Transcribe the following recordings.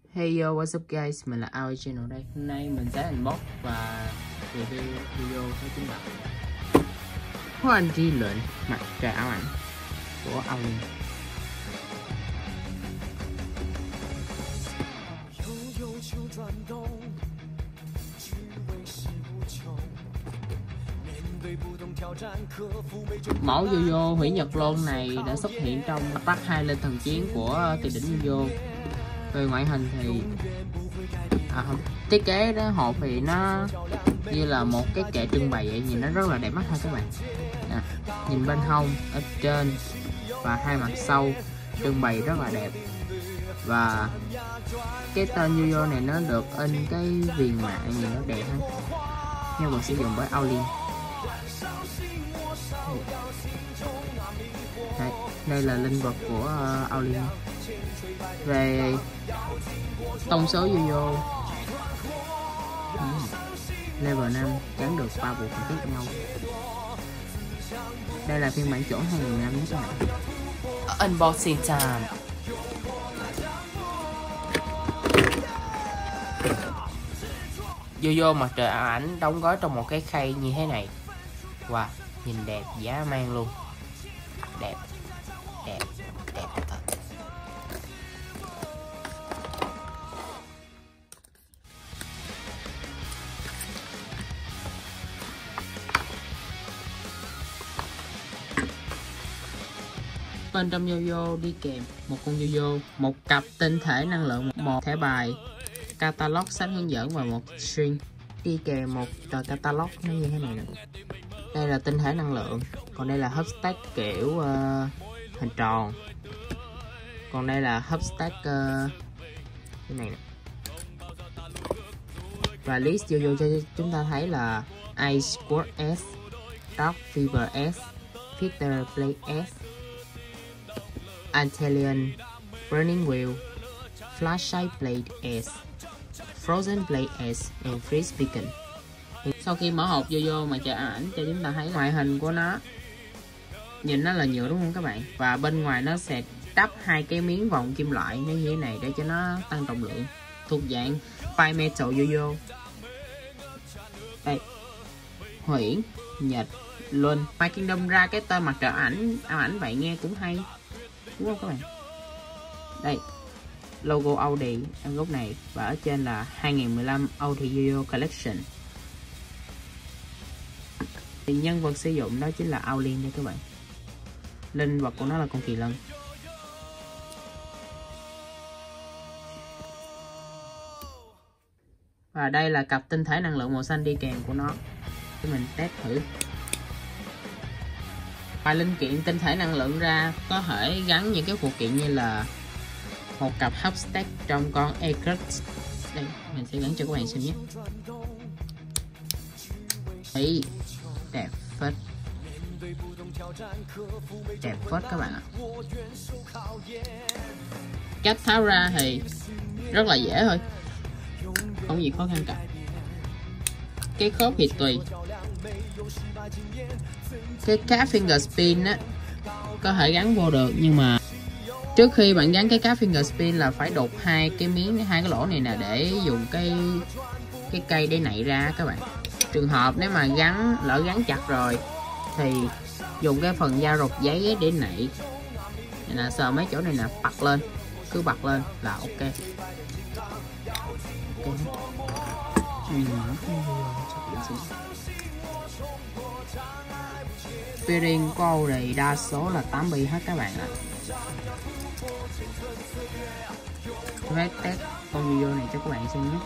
Hey yo, what's up guys, mình là Ao Channel đây. Hôm nay mình sẽ unbox và review video đó chính là Hoan Di lệnh mặt trời ảo ảnh của Ao Liên. Mẫu Yoyo hủy nhật lôn này đã xuất hiện trong Part 2 lên thần chiến của Tuyệt đỉnh Yoyo. Về ngoại hình thì thiết kế đó hộp thì nó như là một cái kệ trưng bày vậy, nhìn nó rất là đẹp mắt ha các bạn. Nhìn bên hông, ở trên và hai mặt sau trưng bày rất là đẹp. Và cái tên Yoyo này nó được in cái viền mạ nhìn nó đẹp ha. Nhân vật sử dụng bởi Ao Liên. Đây là linh vật của Ao Liên. Về tông số Yoyo level 5 chắn được 3 bộ phận khác nhau. Đây là phiên bản chuẩn 2015 nhé các bạn. Unboxing time. Yoyo mặt trời ảo ảnh đóng gói trong một cái khay như thế này. Wow, nhìn đẹp dã man luôn. Đẹp thật. Bên trong Yoyo đi kèm một con Yoyo, một cặp tinh thể năng lượng, một thẻ bài, catalog sách hướng dẫn và một string. Đi kèm một tờ catalog nó như thế này nè. Đây là tinh thể năng lượng, còn đây là hub stack kiểu hình tròn, còn đây là hub stack cái này nè. Và list Yoyo cho chúng ta thấy là Ice Squad S, Dark Fever S, Fighter Blade S, Antelion Burning Wheel, Flashlight Blade S, Frozen Blade S, and Freeze Beacon. Sau khi mở hộp Yoyo mà trời ảo ảnh cho chúng ta thấy ngoại hình của nó, nhìn nó là nhựa đúng không các bạn, và bên ngoài nó sẽ đắp hai cái miếng vòng kim loại như thế này để cho nó tăng trọng lượng, thuộc dạng Fire Metal Yoyo. Đây, huyễn, nhật, luân. My Kingdom ra cái tên mặt trời ảo ảnh vậy nghe cũng hay đúng không các bạn. Đây, logo Audi ở góc này, và ở trên là 2015 Audi Yoyo Collection. Thì nhân vật sử dụng đó chính là Ao Liên đây các bạn. Linh vật của nó là con kỳ lân. Và đây là cặp tinh thể năng lượng màu xanh đi kèm của nó. Để mình test thử. Và linh kiện tinh thể năng lượng ra có thể gắn những cái phụ kiện như là một cặp hub stack trong con Eclipse. Đây, mình sẽ gắn cho các bạn xem nhé. Đấy, đẹp phết. Đẹp phết các bạn ạ. Cách tháo ra thì rất là dễ thôi, không gì khó khăn cả. Cái khớp thì tùy. Cái cáp finger spin á có thể gắn vô được, nhưng mà trước khi bạn gắn cái cáp finger spin là phải đục hai cái lỗ này nè, để dùng cái cây để nạy ra các bạn. Trường hợp nếu mà lỡ gắn chặt rồi thì dùng cái phần dao rột giấy để nạy. Này là sờ mấy chỗ này nè, bật lên, cứ bật lên là ok. Pairing của Âu này đa số là 8 bi hết các bạn ạ. Tôi test con Yoyo này cho các bạn xem nhé.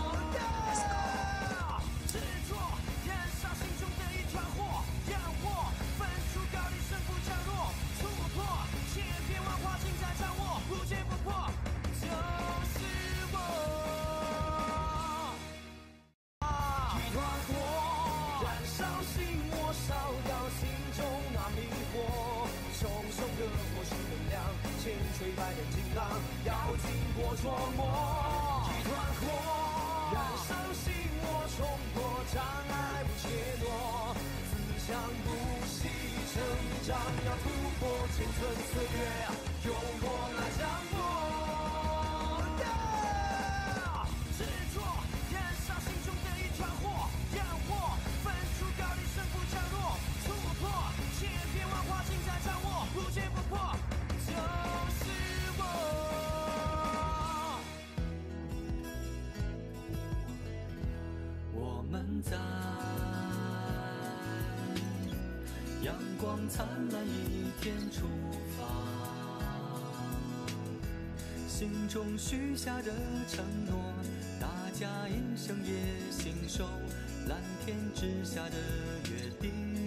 心中许下的承诺，大家一生也信守，蓝天之下的约定。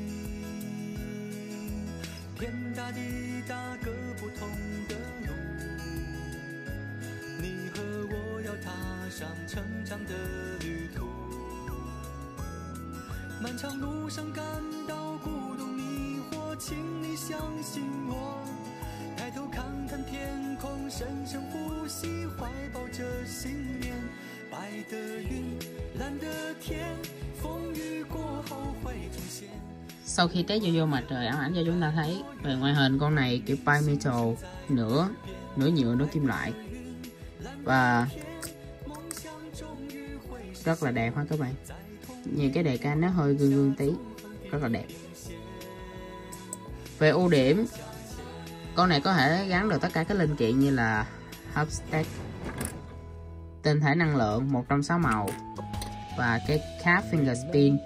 天大地大，各不同的路，你和我要踏上成长的旅途。漫长路上感到孤独迷惑，请你相信我。抬头看看天空，深深呼吸，怀抱着信念。白的云，蓝的天，风雨过後會重現。 Sau khi test vô mặt trời ảo ảnh cho chúng ta thấy về ngoại hình con này kiểu bimetal, nửa nhựa nửa kim loại và rất là đẹp ha các bạn. Nhìn cái đề can nó hơi gương gương tí, rất là đẹp. Về ưu điểm, con này có thể gắn được tất cả các linh kiện như là hub stack, tinh thể năng lượng 160 màu và cái cap finger spin.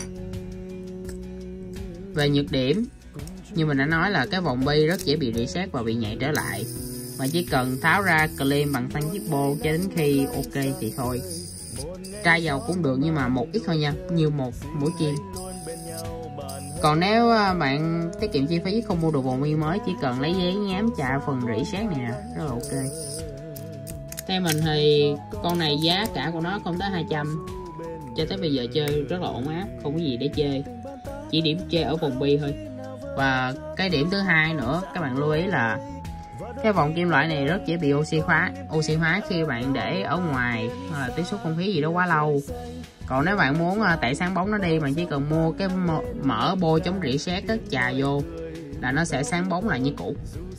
Về nhược điểm, như mình đã nói là cái vòng bi rất dễ bị reset và bị nhảy trở lại, mà chỉ cần tháo ra clean bằng tăng zippo cho đến khi ok thì thôi. Tra dầu cũng được nhưng mà một ít thôi nha, như một mũi kim. Còn nếu bạn tiết kiệm chi phí không mua được vòng bi mới, chỉ cần lấy giấy nhám chà phần reset này nè, rất là ok. Theo mình thì con này giá cả của nó không tới 200, cho tới bây giờ chơi rất là ổn áp, không có gì để chê, chỉ điểm chê ở vòng bi thôi. Và cái điểm thứ hai nữa các bạn lưu ý là cái vòng kim loại này rất dễ bị oxy hóa khi bạn để ở ngoài hoặc là tiếp xúc không khí gì đó quá lâu. Còn nếu bạn muốn tẩy sáng bóng nó đi, bạn chỉ cần mua cái mỡ bôi chống rỉ sét chà vô là nó sẽ sáng bóng lại như cũ.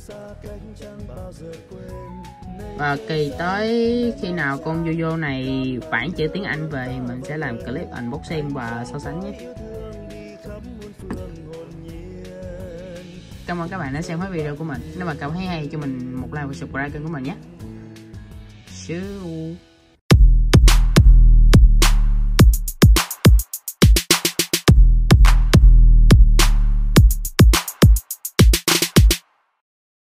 Và kỳ tới khi nào con Yoyo này bản chữ tiếng Anh về, mình sẽ làm clip unboxing và so sánh nhé. Cảm ơn các bạn đã xem hết video của mình. Nếu bạn cảm thấy hay cho mình một like và subscribe kênh của mình nhé.